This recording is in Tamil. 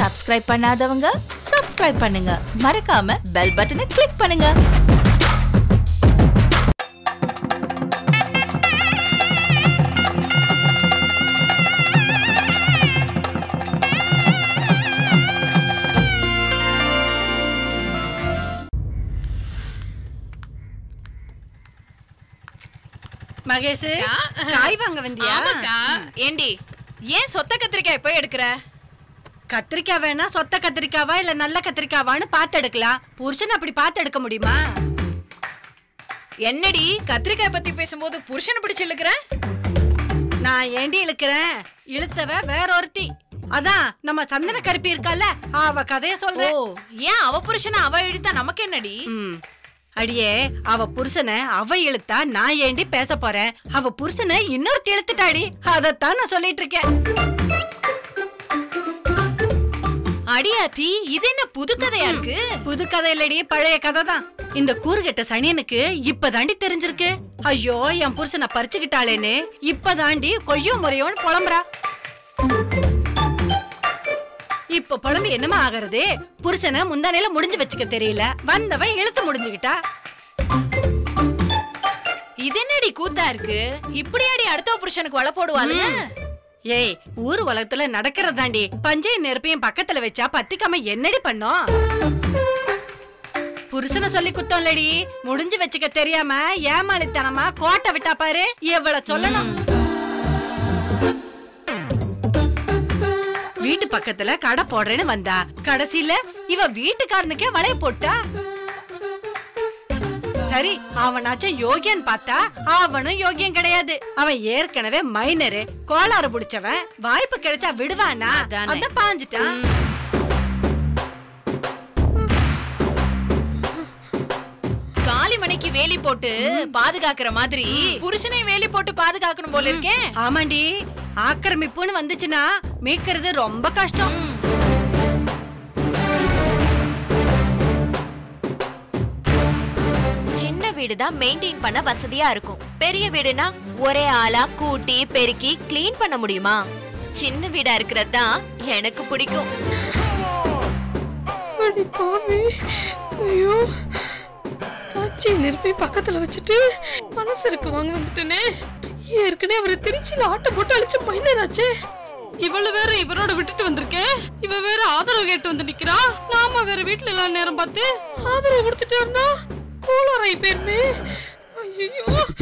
சப்ஸ்கிரைப் பண்ணாதவங்க சப்ஸ்கிரைப் பண்ணுங்க. மறக்காம பெல் பட்டனை கிளிக் பண்ணுங்க. மகேஷ், காய் வாங்க வந்தியா? ஆமாக்கா. ஏண்டி ஏன் சொத்த கத்திரிக்காய் போய் எடுக்கிற? கத்திரிக்காய் வேணா சொத்த கத்திரிக்காவா இல்ல நல்ல கத்திரிக்காவான்னு பார்த்து எடுக்கலாம். புருஷன் அப்படி பார்த்து எடுக்க முடியுமா? என்னடி கத்திரிக்காய் பத்தி பேசும்போது புருஷனை பிடிச்சு இழுக்கிற? நான் ஏண்டி இழுக்கிறேன்? இழுத்தவ வேற ஒருத்தி. அதான் நம்ம சந்தன கருப்பி இருக்கால, அவ கதைய சொல்ற. ஓ, ஏன் அவ புருஷனை அவ இழுத்தா நமக்கு என்னடி? அடியே, அவ புருஷனை அவ இழுத்தா நான் ஏண்டி பேச போறேன்? அவ புருஷனை இன்னொருத்தி இழுத்துட்டாடி. அதத்தான் நான் சொல்லிட்டு இருக்கேன். அடியாத்தி, இது என்ன புது கதையா இருக்கு? புது கதை இல்லடி, பழைய கதை தான். இந்த கூறுகெட்ட சனியனுக்கு இப்பதாண்டி தெரிஞ்சிருக்கு. ஐயோ, என் புருஷனை பறிச்சுக்கிட்டாளேன்னு இப்பதாண்டி கொய்யோ முறையோன்னு புலம்புறா. இப்ப புலம்பு என்னமா ஆகிறது? புருஷனை முந்தானையில முடிஞ்சு வச்சுக்க தெரியல, வந்தவன் இழுத்து முடிஞ்சுக்கிட்டா. இது என்னடி கூத்தா இருக்கு? இப்படியாடி அடுத்த புருஷனுக்கு வலை போடுவாளுங்க? ஏய், ஊர் உலகத்துல நடக்கிறதாண்டி. பஞ்சை நெருப்பையும் பக்கத்துல வச்சா பத்திக்காம என்னடி பண்ணோம்? புருஷனை சொல்லி குத்தம் இல்லடி, முடிஞ்சு வச்சுக்க தெரியாம ஏமாளித்தனமா கோட்டை விட்டா பாரு. எவ்வளவு சொல்லணும்? வீட்டு பக்கத்துல கடை போடுறேன்னு வந்தா, கடைசியில இவ வீட்டுக்காரனுக்கே வளைய போட்டா. சரி, அவனாச்சும் யோகியன் பார்த்தா அவனும் யோகியம் கிடையாது. அவன் ஏற்கனவே மைனரு, கோளாறு புடிச்சவன். வாய்ப்பு கிடைச்சா விடுவானா? அதான் பாஞ்சிட்டான். காளிமணிக்கு வேலி போட்டு பாதுகாக்கிற மாதிரி புருஷனை வேலி போட்டு பாதுகாக்கணும் போல இருக்கேன். ஆமாண்டி, ஆக்கிரமிப்புன்னு வந்துச்சுன்னா மீட்கிறது ரொம்ப கஷ்டம். சின்ன வீடு தான் மெயின்டைன் பண்ண வசதியா இருக்கும். பெரிய வீடுனா ஒரே ஆளா கூட்டி பெருக்கி கிளீன் பண்ண முடியுமா? சின்ன வீடா இருக்கிறது தான் எனக்கு பிடிக்கும். ஐயோ, பச்சை நெருப்பி பக்கத்துல வச்சுட்டு மனசருக்கு வாங்க வந்துட்டேனே. ஏற்கனவே அவரை திருச்சியில ஆட்டை போட்டு அழிச்சு மைனராச்சே. இவள வேற இவரோட விட்டுட்டு வந்திருக்கேன். இவ வேற ஆதரவு கேட்டு வந்து நிக்கிறா. நாம வேற வீட்டுல எல்லாம் நேரம் பார்த்து ஆதரவு கொடுத்துட்டோம்னா கோளாறாய் பேருமே. ஐயோ,